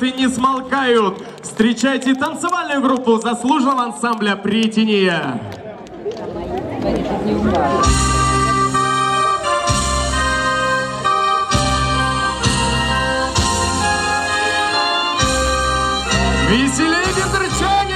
не смолкают. Встречайте танцевальную группу заслуженного ансамбля «Претения». Веселей, бендерчане!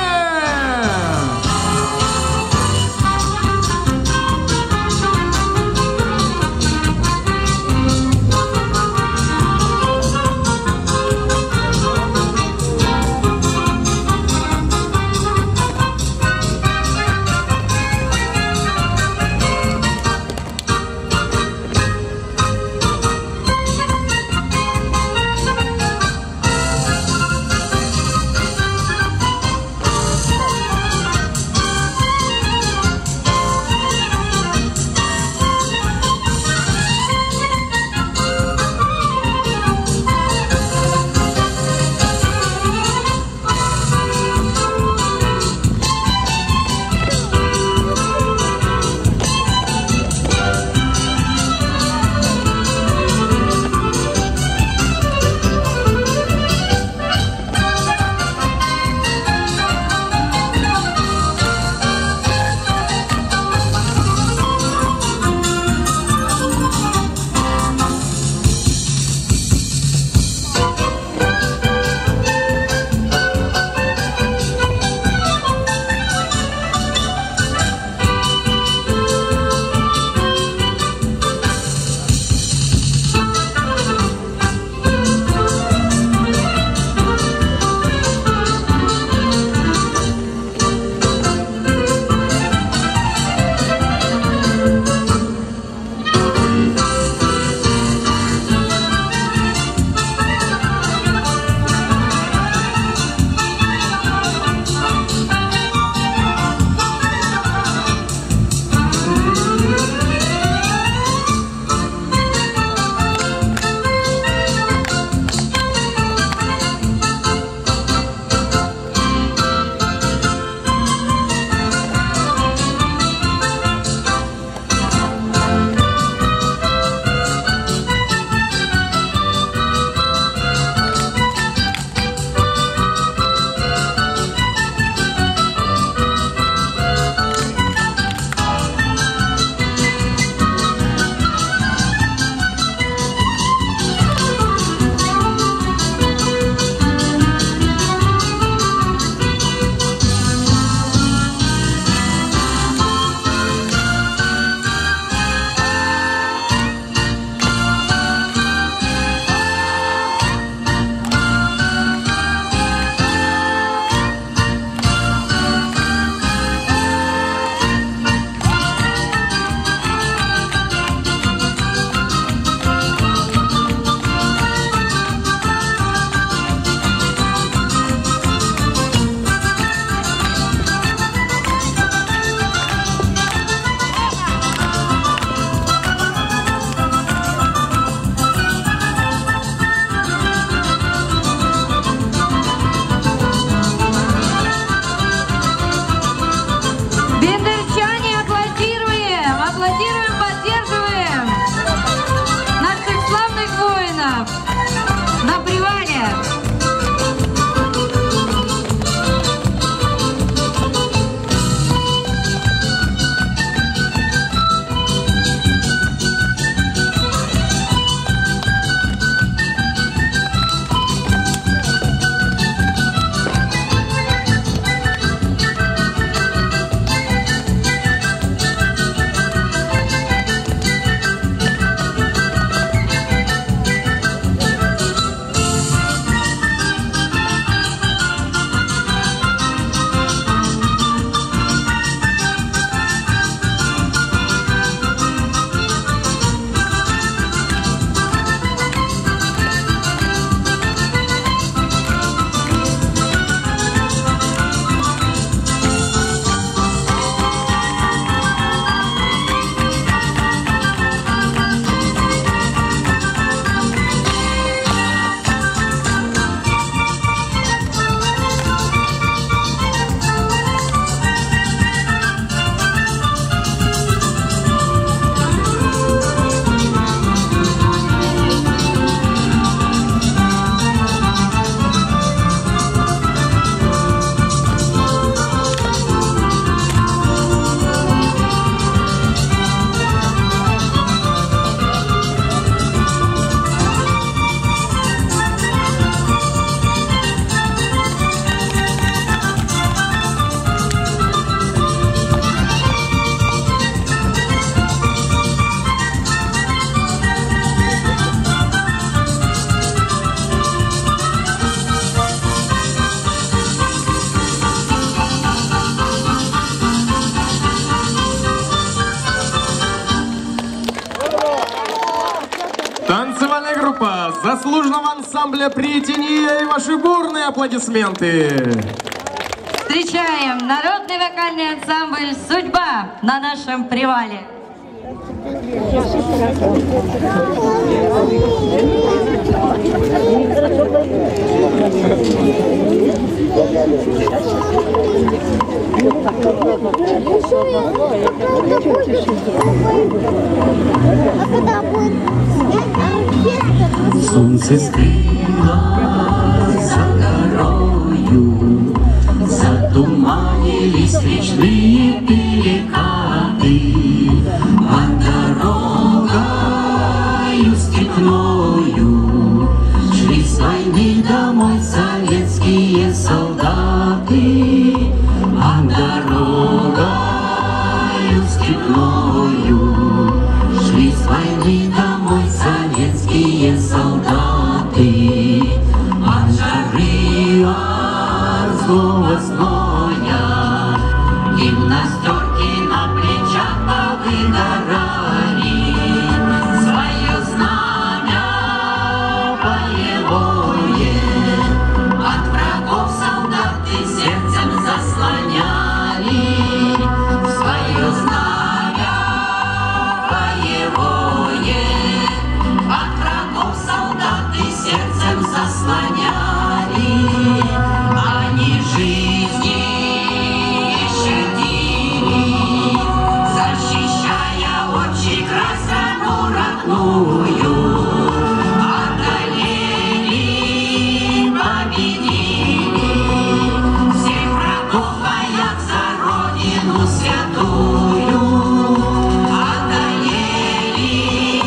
заслуженного ансамбля «Претения» и ваши бурные аплодисменты. Встречаем народный вокальный ансамбль «Судьба» на нашем привале. Солнце скрылось за горою, затуманились речные перекаты, а дорогою степною шли с войны домой советские солдаты, а дорогою степною шли с войны домой советские солдаты, от жары, от злого зноя, гимнастерки на плечах повыгорали, свое знамя боевое от врагов солдаты сердцем заслоняли, свое знамя боевое от врагов солдаты сердцем заслоняли, они жизни щадили, защищая отчий край, страну родную, одолели, победили всех врагов в боях за родину святую, одолели,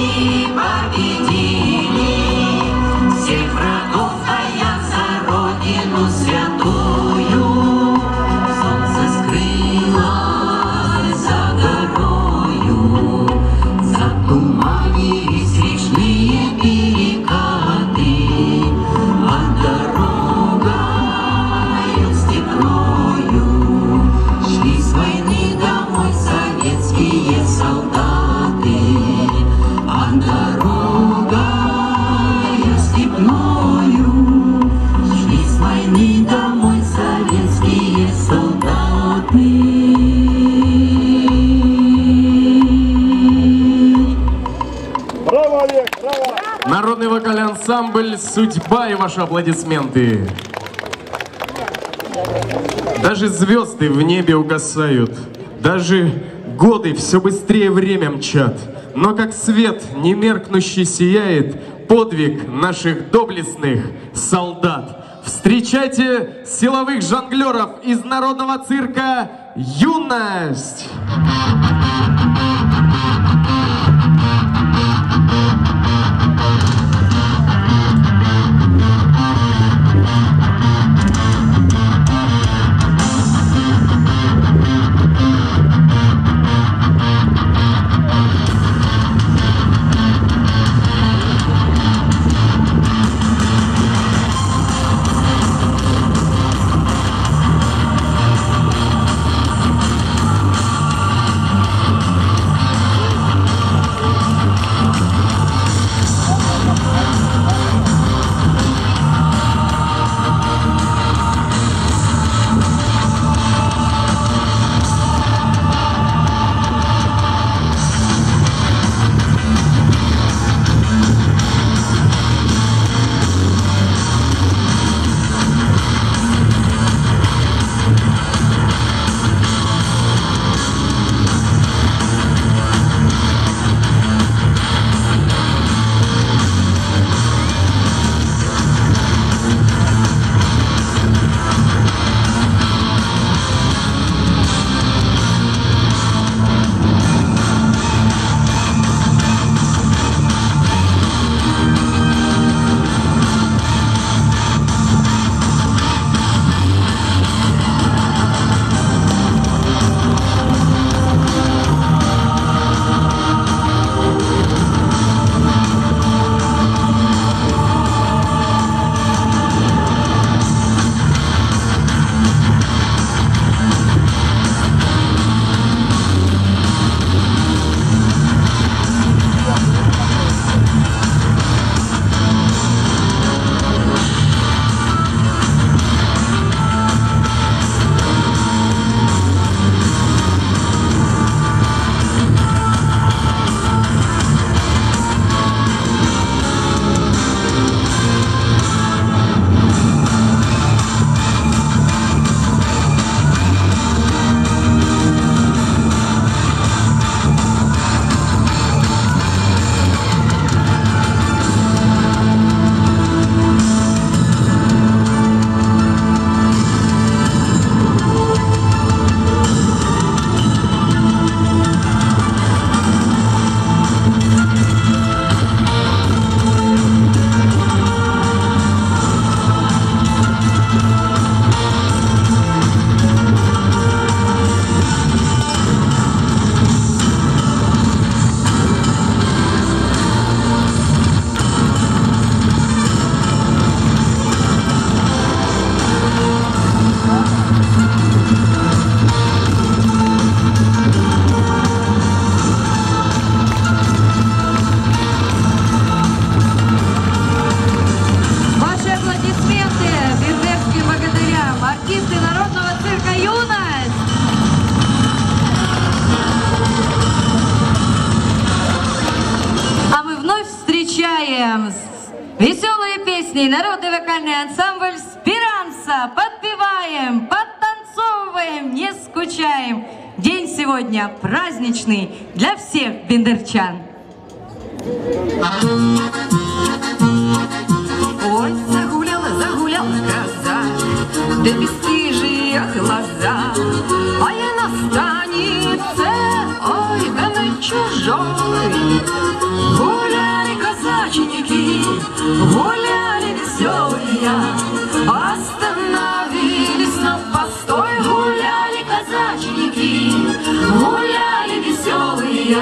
победили всех врагов в боях за родину святую. Солнце скрылось за горою, затуманились речные перекаты, а дорогою степною шли с войны домой советские солдаты, а дорогою степною шли с войны домой советские солдаты. Браво, Олег, браво! Народный вокальный ансамбль «Судьба» и ваши аплодисменты. Даже звезды в небе угасают, даже годы все быстрее время мчат. Но как свет немеркнущий сияет подвиг наших доблестных солдат. Встречайте силовых жонглеров из народного цирка «Юность». песней народный вокальный ансамбль «Спиранца». Подпеваем, подтанцовываем, не скучаем. День сегодня праздничный для всех бендерчан. Ой, загуляла, загуляла коза, да бесстыжие глаза, а я на станице, ой, да на чужой. Гуляли казачники, гуляли веселые, остановились на постой. Гуляли казачники, гуляли веселые,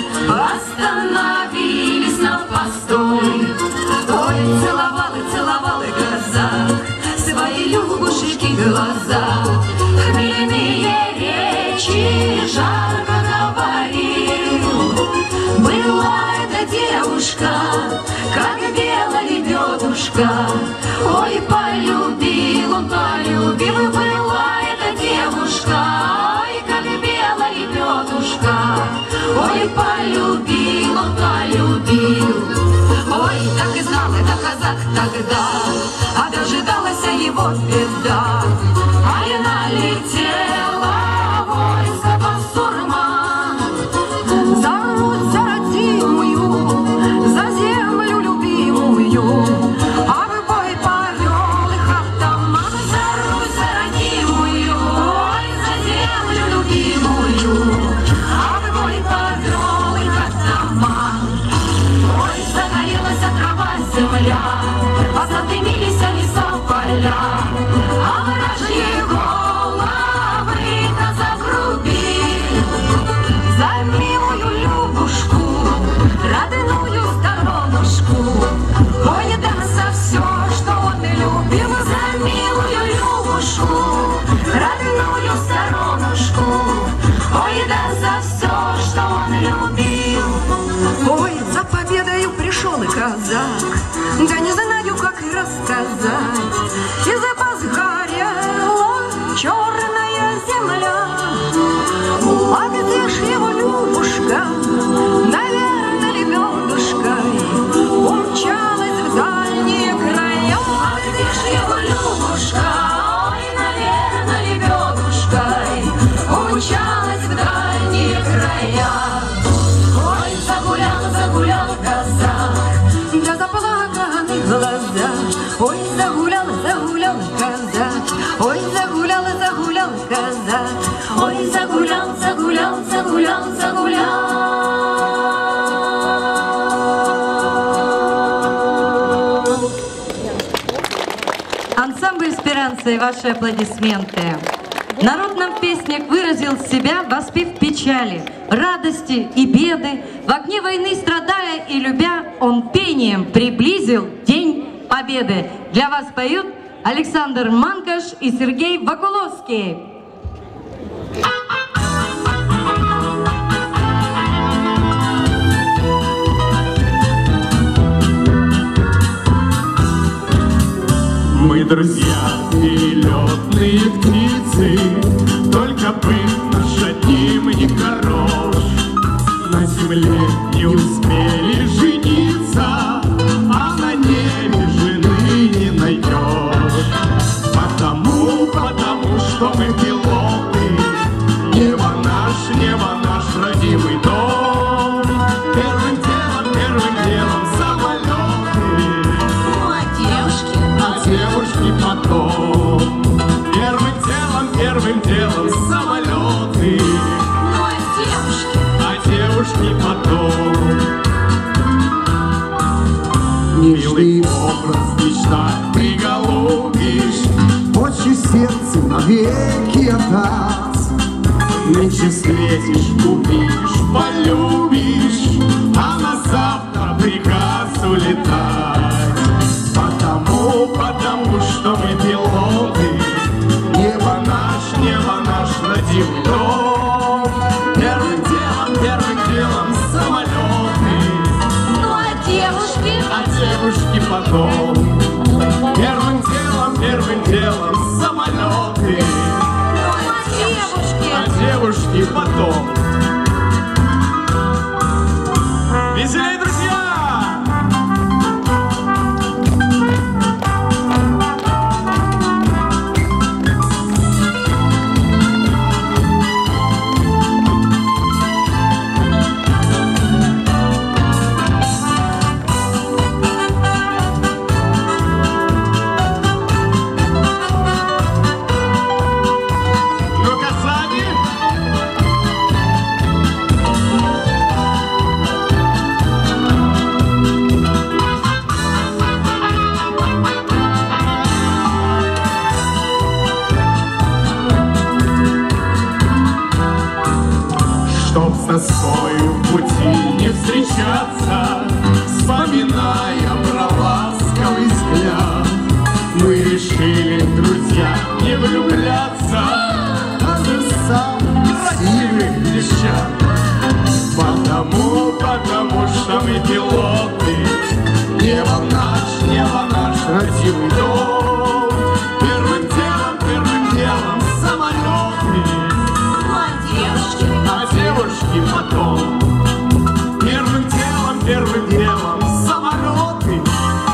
остановились на постой. Ой, целовал и целовал и казак свои любушки глаза. Хмельные речи жарко говорил. Была эта девушка, как белая лебедушка. Ой, полюбил он, полюбил. Была эта девушка, ой, как белая лебедушка. Ой, полюбил он, полюбил. Ой, так и знал это казак тогда, а дожидалась его беда. А я налетела войско басурман, за Русь, за родимую, за землю любимую. А в бой повел их автомат, за Русь, за родимую, ой, за землю любимую. А в бой повел их автомат. Ой, загорелась трава, земля, задымились леса, поля, а вражьи головы казак рубил. За милую Любушку, родную сторонушку, ой, да за все, что он любил. За милую Любушку, родную сторонушку, ой, да за все, что он любил. Ой, за победою пришел и казак, да не знаю, как и рассказать. И запас горела черная земля. А где ж его Любушка, наверное, лебедушкой умчалась в дальние края. А где ж его Любушка, ой, наверное, лебедушкой умчалась в дальние края. Ой, загулял, загулял казак, да заплаканы глаза. Ой, загулял, загулял казак, ой, загулял, загулял казак. Ой, загулял, загулял, загулял, загулял. Ансамбль «Спиранца» и ваши аплодисменты. Народ нам в песнях выразил себя, воспев печали, радости и беды. В огне войны страдая и любя, он пением приблизил День Победы. Для вас поют Александр Манкаш и Сергей Вакуловский. Мы друзья и летные птицы, только бы наш одним не хорош. На земле не успели жениться, а на небе жены не найдешь. Потому что мы пилоты, небо наш родимый дом. Первым делом самолеты, а девушки потом. Первым делом самолеты, а девушки потом. Милый образ мечтать приголубишь, Очи сердце навеки отдаст. нынче встретишь, увидишь, полюбишь, а на завтра приказ улетать. Потому что мы пилоты, небо наш родимый дом. Первым делом самолеты, а девушки потом. Первым делом самолеты, а девушки потом. Веселей, друзья! нельзя не влюбляться даже сам красивых девчат. Потому что мы пилоты. Небо наш красивый дом. Первым делом самолеты. А девушки потом. Первым делом самолеты.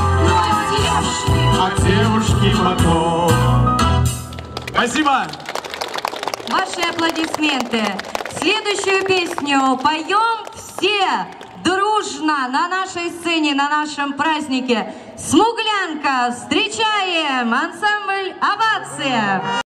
А девушки потом. Спасибо. Ваши аплодисменты. Следующую песню поем все дружно на нашей сцене, на нашем празднике. «Смуглянка». Встречаем ансамбль «Овация».